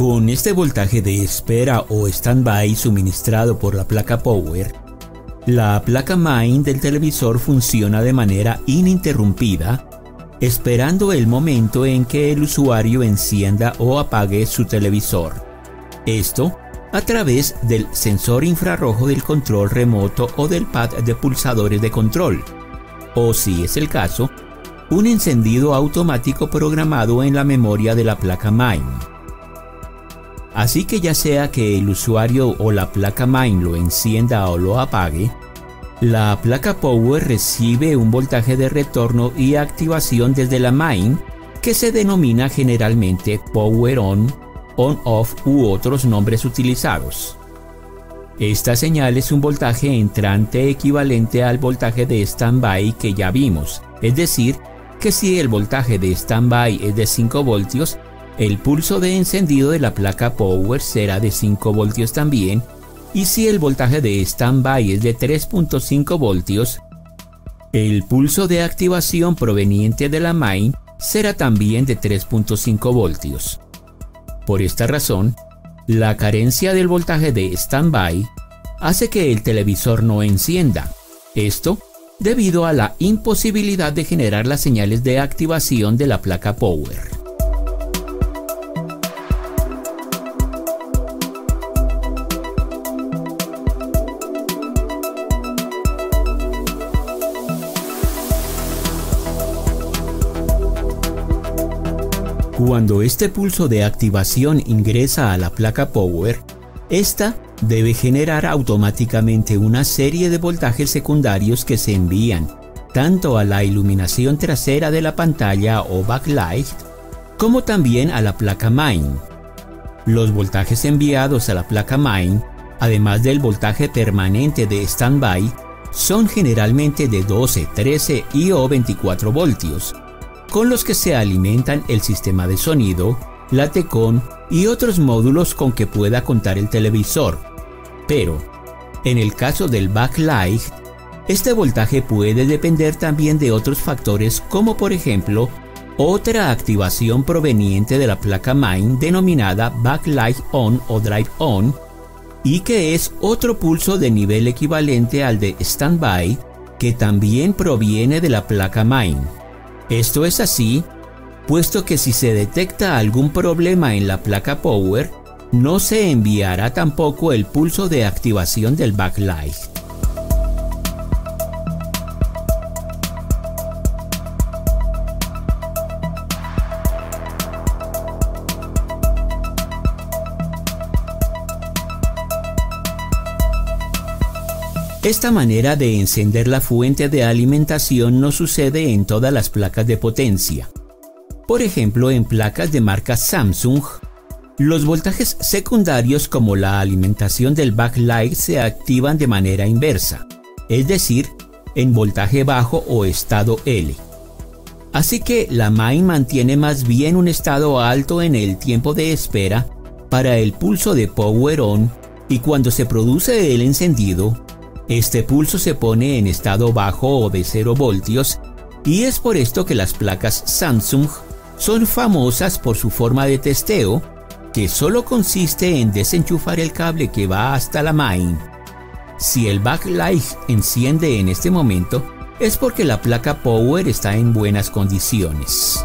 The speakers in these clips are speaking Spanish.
Con este voltaje de espera o standby suministrado por la placa Power, la placa Main del televisor funciona de manera ininterrumpida, esperando el momento en que el usuario encienda o apague su televisor. Esto a través del sensor infrarrojo del control remoto o del pad de pulsadores de control, o si es el caso, un encendido automático programado en la memoria de la placa Main. Así que ya sea que el usuario o la placa Main lo encienda o lo apague, la placa Power recibe un voltaje de retorno y activación desde la Main que se denomina generalmente Power On, On Off u otros nombres utilizados. Esta señal es un voltaje entrante equivalente al voltaje de standby que ya vimos, es decir, que si el voltaje de standby es de 5 voltios, el pulso de encendido de la placa Power será de 5 voltios también, y si el voltaje de standby es de 3.5 voltios, el pulso de activación proveniente de la Main será también de 3.5 voltios. Por esta razón, la carencia del voltaje de standby hace que el televisor no encienda. Esto debido a la imposibilidad de generar las señales de activación de la placa Power. Cuando este pulso de activación ingresa a la placa Power, esta debe generar automáticamente una serie de voltajes secundarios que se envían tanto a la iluminación trasera de la pantalla o backlight, como también a la placa Main. Los voltajes enviados a la placa Main, además del voltaje permanente de standby, son generalmente de 12, 13 y o 24 voltios, con los que se alimentan el sistema de sonido, la Tecon y otros módulos con que pueda contar el televisor. Pero, en el caso del backlight, este voltaje puede depender también de otros factores como por ejemplo, otra activación proveniente de la placa Main denominada backlight on o drive on, y que es otro pulso de nivel equivalente al de standby que también proviene de la placa Main. Esto es así, puesto que si se detecta algún problema en la placa Power, no se enviará tampoco el pulso de activación del backlight. Esta manera de encender la fuente de alimentación no sucede en todas las placas de potencia. Por ejemplo, en placas de marca Samsung, los voltajes secundarios como la alimentación del backlight se activan de manera inversa, es decir, en voltaje bajo o estado L. Así que la Main mantiene más bien un estado alto en el tiempo de espera para el pulso de Power On, y cuando se produce el encendido, este pulso se pone en estado bajo o de 0 voltios, y es por esto que las placas Samsung son famosas por su forma de testeo, que solo consiste en desenchufar el cable que va hasta la Main. Si el backlight enciende en este momento, es porque la placa Power está en buenas condiciones.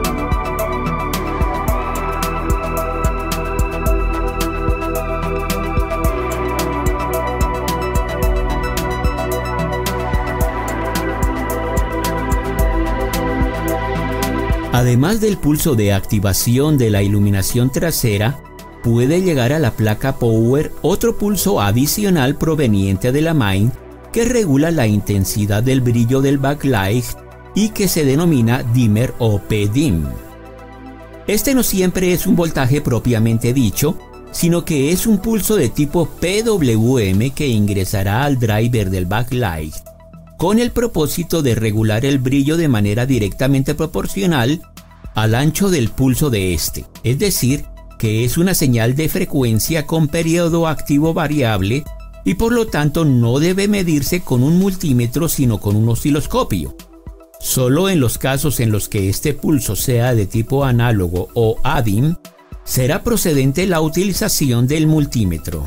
Además del pulso de activación de la iluminación trasera, puede llegar a la placa Power otro pulso adicional proveniente de la Main que regula la intensidad del brillo del backlight y que se denomina dimmer o PDIM. Este no siempre es un voltaje propiamente dicho, sino que es un pulso de tipo PWM que ingresará al driver del backlight, con el propósito de regular el brillo de manera directamente proporcional al ancho del pulso de este, es decir, que es una señal de frecuencia con periodo activo variable y por lo tanto no debe medirse con un multímetro sino con un osciloscopio. Solo en los casos en los que este pulso sea de tipo análogo o ADIM, será procedente la utilización del multímetro.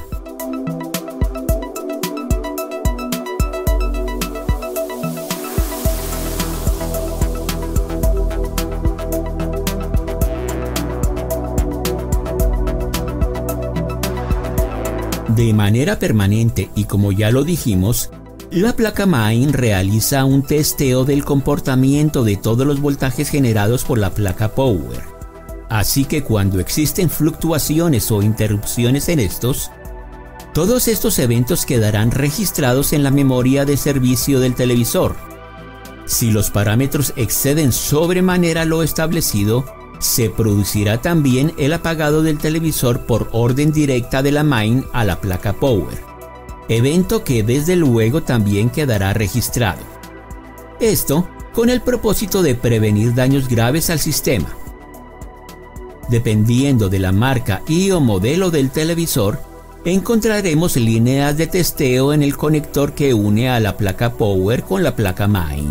De manera permanente y como ya lo dijimos, la placa main realiza un testeo del comportamiento de todos los voltajes generados por la placa power. Así que cuando existen fluctuaciones o interrupciones en estos, todos estos eventos quedarán registrados en la memoria de servicio del televisor. Si los parámetros exceden sobremanera lo establecido, se producirá también el apagado del televisor por orden directa de la main a la placa power, evento que desde luego también quedará registrado. Esto con el propósito de prevenir daños graves al sistema. Dependiendo de la marca y o modelo del televisor, encontraremos líneas de testeo en el conector que une a la placa power con la placa main.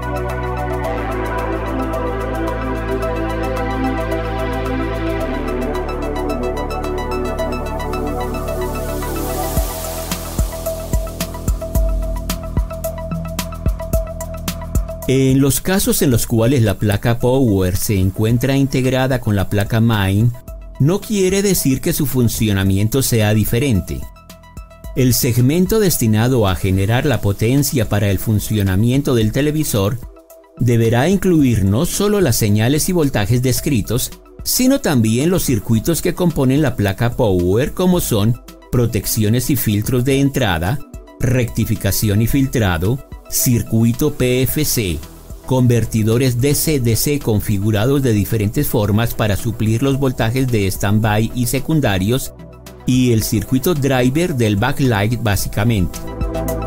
En los casos en los cuales la placa power se encuentra integrada con la placa main, no quiere decir que su funcionamiento sea diferente. El segmento destinado a generar la potencia para el funcionamiento del televisor deberá incluir no solo las señales y voltajes descritos, sino también los circuitos que componen la placa power, como son protecciones y filtros de entrada, rectificación y filtrado, circuito PFC, convertidores DC-DC configurados de diferentes formas para suplir los voltajes de standby y secundarios, y el circuito driver del backlight básicamente.